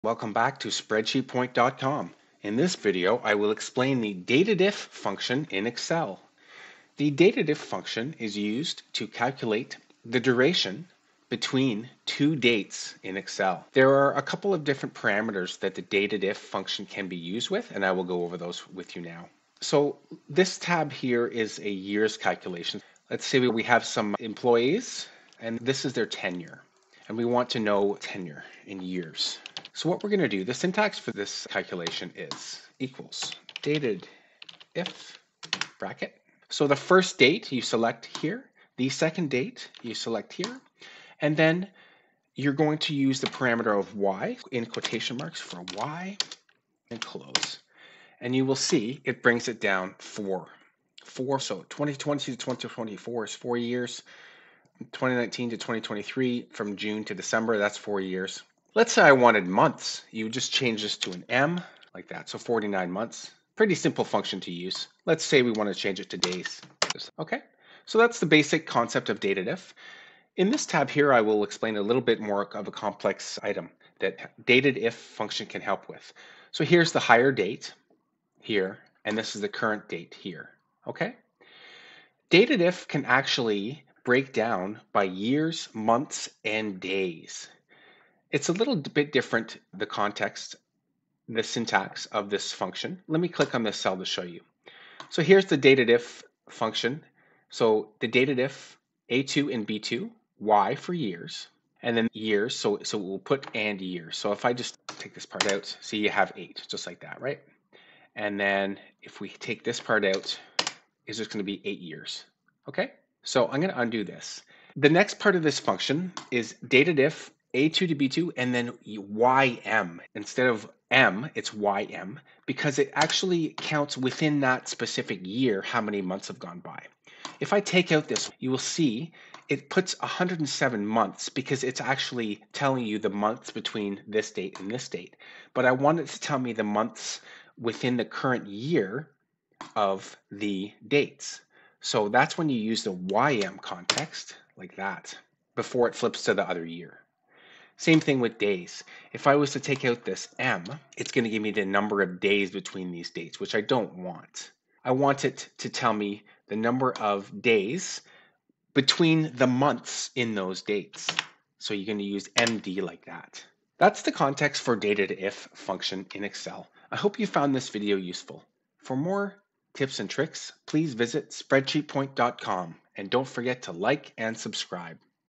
Welcome back to spreadsheetpoint.com. In this video, I will explain the DATEDIF function in Excel. The DATEDIF function is used to calculate the duration between two dates in Excel. There are a couple of different parameters that the DATEDIF function can be used with, and I will go over those with you now. So this tab here is a years calculation. Let's say we have some employees, and this is their tenure. And we want to know tenure in years. So what we're going to do, the syntax for this calculation is equals dated if bracket. So the first date you select here, the second date you select here, and then you're going to use the parameter of y in quotation marks for y and close. And you will see it brings it down four. So 2020 to 2024 is 4 years. 2019 to 2023, from June to December, that's 4 years. Let's say I wanted months. You would just change this to an M, like that. So 49 months. Pretty simple function to use. Let's say we want to change it to days. Okay, so that's the basic concept of DATEDIF. In this tab here, I will explain a little bit more of a complex item that DATEDIF function can help with. So here's the higher date here, and this is the current date here. Okay, DATEDIF can actually break down by years, months, and days. It's a little bit different, the context, the syntax of this function. Let me click on this cell to show you. So here's the DATEDIF function. So the DATEDIF A2 and B2, Y for years, and then years, so we'll put and years. So if I just take this part out, see you have 8, just like that, right? And then if we take this part out, it's just going to be 8 years, okay? So I'm going to undo this. The next part of this function is DATEDIF A2 to B2 and then YM. Instead of M, it's YM because it actually counts within that specific year how many months have gone by. If I take out this, you will see it puts 107 months because it's actually telling you the months between this date and this date. But I want it to tell me the months within the current year of the dates. So that's when you use the YM context, like that, before it flips to the other year. Same thing with days. If I was to take out this M, it's going to give me the number of days between these dates, which I don't want. I want it to tell me the number of days between the months in those dates. So you're going to use MD like that. That's the context for DATEDIF function in Excel. I hope you found this video useful. For more tips and tricks, please visit spreadsheetpoint.com and don't forget to like and subscribe.